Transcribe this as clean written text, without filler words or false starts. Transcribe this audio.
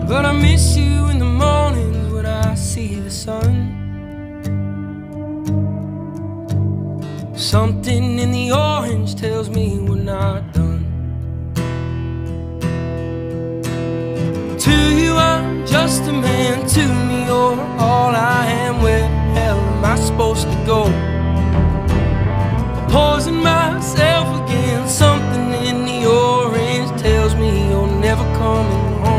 But I miss you in the mornings when I see the sun. Something in the orange tells me we're not done. To you I'm just a man, to me you're all I am. Where the hell am I supposed to go?